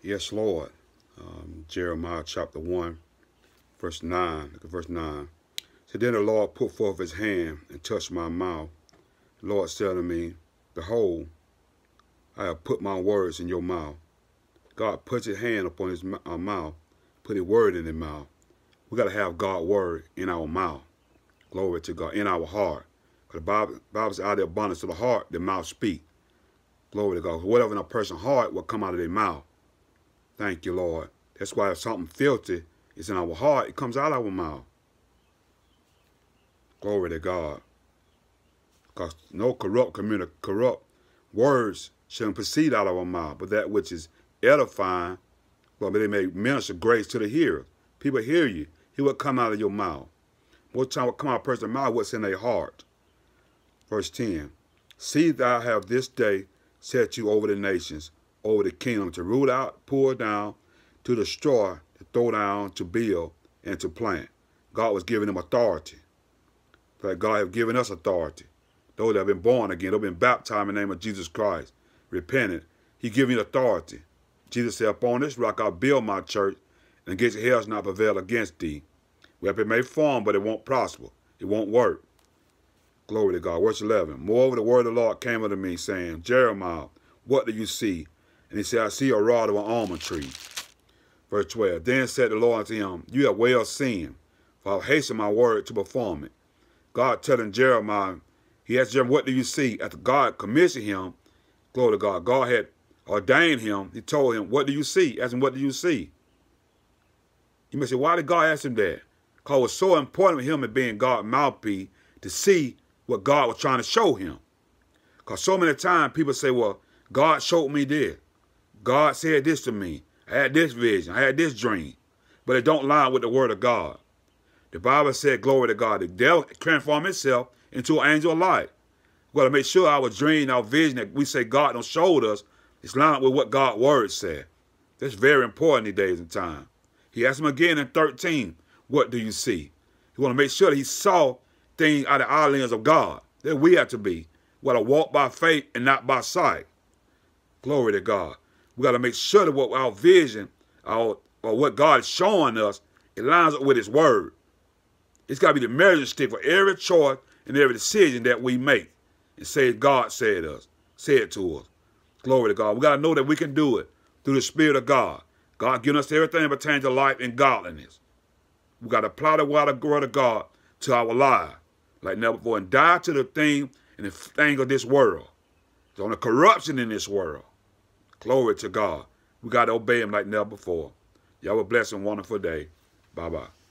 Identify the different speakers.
Speaker 1: Yes, Lord. Jeremiah chapter 1, verse 9. Look at verse 9. So then the Lord put forth his hand and touched my mouth. The Lord said to me, Behold, I have put my words in your mouth. God puts his hand upon his mouth, put his word in his mouth. We got to have God's word in our mouth. Glory to God, in our heart. Because the Bible says, out of the abundance of the heart, the mouth speak. Glory to God. Whatever in a person's heart will come out of their mouth. Thank you, Lord. That's why if something filthy is in our heart, it comes out of our mouth. Glory to God. Because no corrupt words shouldn't proceed out of our mouth, but that which is edifying, well, they may minister grace to the hearer. People hear you. He will come out of your mouth. Most time will come out of a person's mouth what's in their heart. Verse 10. See that I have this day set you over the nations, over the kingdom, to root out, pull down, to destroy, to throw down, to build, and to plant. God was giving them authority. But God has given us authority. Those that have been born again, those that have been baptized in the name of Jesus Christ, repented, he giving you authority. Jesus said, upon this rock I'll build my church, and gates of hell shall not prevail against thee. Weapon may form, but it won't prosper. It won't work. Glory to God. Verse 11. Moreover, the word of the Lord came unto me, saying, Jeremiah, what do you see? And he said, I see a rod of an almond tree. Verse 12. Then said the Lord unto him, you have well seen, for I have hastened my word to perform it. God telling Jeremiah, he asked Jeremiah, what do you see? After God commissioned him, glory to God, God had ordained him. He told him, what do you see? Asked him, what do you see? You may say, why did God ask him that? Because it was so important for him as being God's mouthpiece to see what God was trying to show him. Because so many times people say, well, God showed me this. God said this to me. I had this vision. I had this dream. But it don't line with the word of God. The Bible said, glory to God, the devil transformed itself into an angel of light. We got to make sure our dream, our vision that we say God done showed us is lined up with what God's word said. That's very important these days and time. He asked him again in 13, what do you see? He want to make sure that he saw things out of our lens of God. That we have to be. We got to walk by faith and not by sight. Glory to God. We got to make sure that what our vision, or what God is showing us, it lines up with his word. It's got to be the measuring stick for every choice and every decision that we make. And say God said to us. Glory to God. We got to know that we can do it through the Spirit of God. God giving us everything that pertains to life and godliness. We got to apply the word of God to our lives like never before and die to the thing and the thing of this world. There's only corruption in this world. Glory to God. We got to obey him like never before. Y'all have a blessed and wonderful day. Bye-bye.